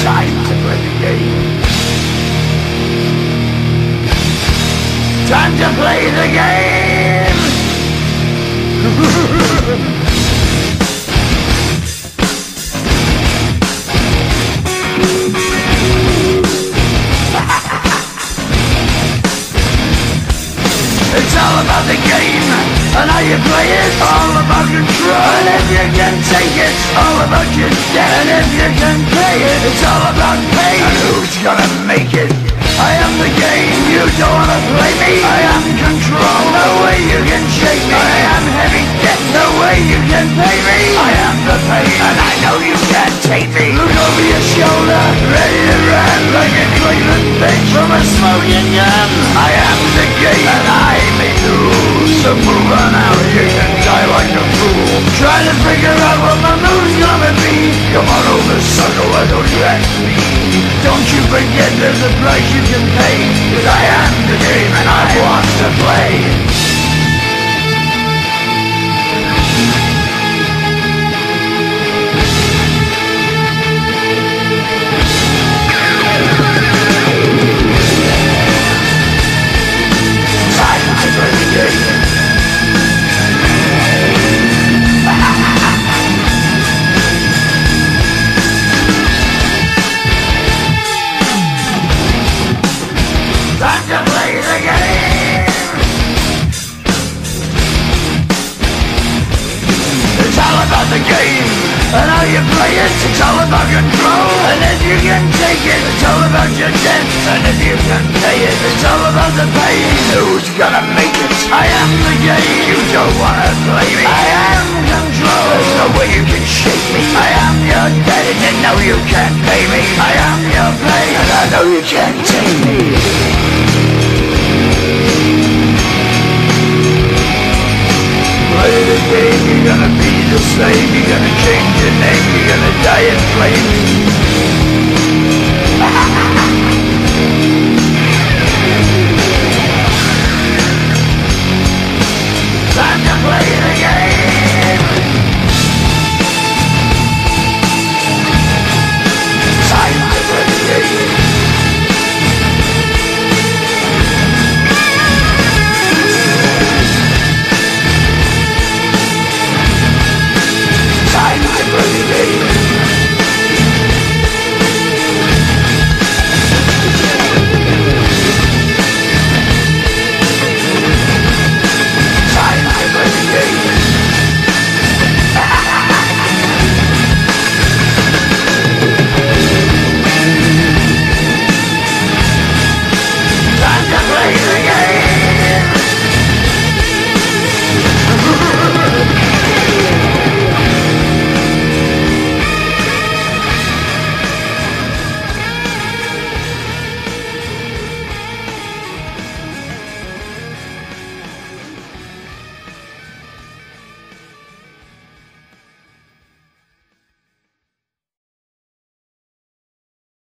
Time to play the game. Time to play the game. It's all about the game and how you play it. All about control, and if you can take it, all about your debt. And if you can pay it, it's all about pain. And who's gonna make it? I am the game, you don't wanna play me. I am control, no way you can shake me. I am heavy debt, no way you can pay me. I am the pain, and I know you can't take me. Look over your shoulder, ready to run like a Cleveland bitch from a smoking gun. I am the game, and I may lose. So move on out, you can die like a fool. Trying to figure out what my move's gonna be. Come on over, sucker, why don't you ask me? Don't you forget there's a price you can pay. 'Cause I am the game and I want to play. The game and how you play it, it's all about control. And if you can take it, it's all about your debt. And if you can pay it, it's all about the pain. Who's gonna make it? I am the game, you don't wanna play me. I am control, there's no way you can shake me. I am your debt and you know you can't pay me. I am your pain and I know you can't take me. Play the game, you're gonna be the slave. You're gonna change your name, you're gonna die in flames.